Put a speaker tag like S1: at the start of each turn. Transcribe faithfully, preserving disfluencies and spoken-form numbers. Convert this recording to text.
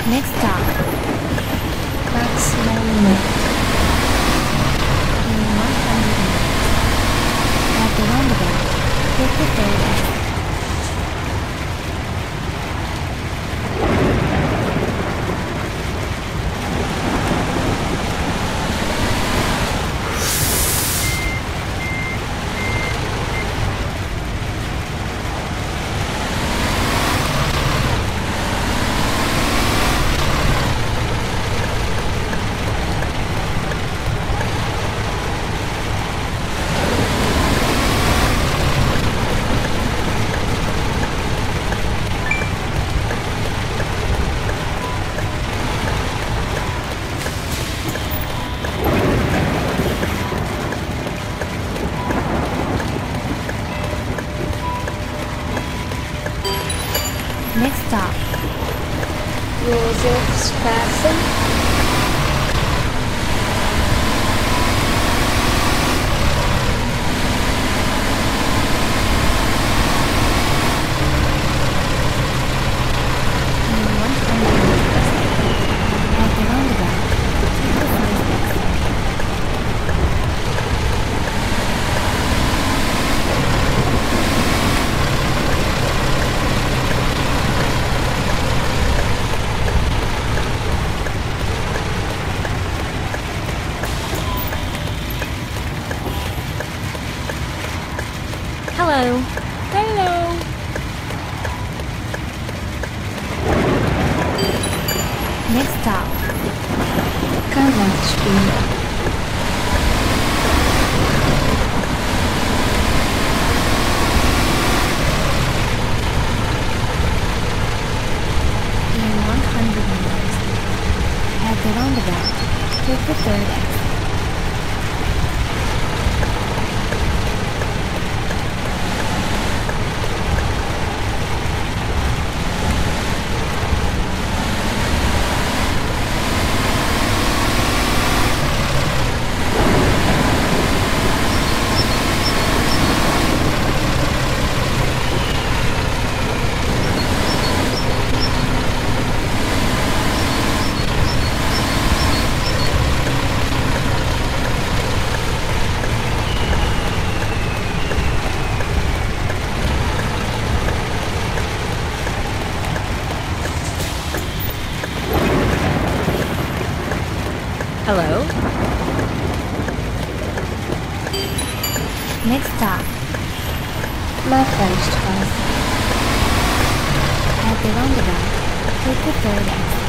S1: Next stop,
S2: Maximum Lake.
S1: in one hundred meters. At the roundabout, take the third exit. Next stop,
S2: Josefsstraße.
S1: in one hundred meters. At the roundabout, take the first exit. Hello. Hello. Next stop,
S2: Kammerspiele.
S1: in one hundred meters. At the roundabout, take the third exit. Hello. Next stop,
S2: Markgrafstraße.
S1: at the roundabout, take the third exit.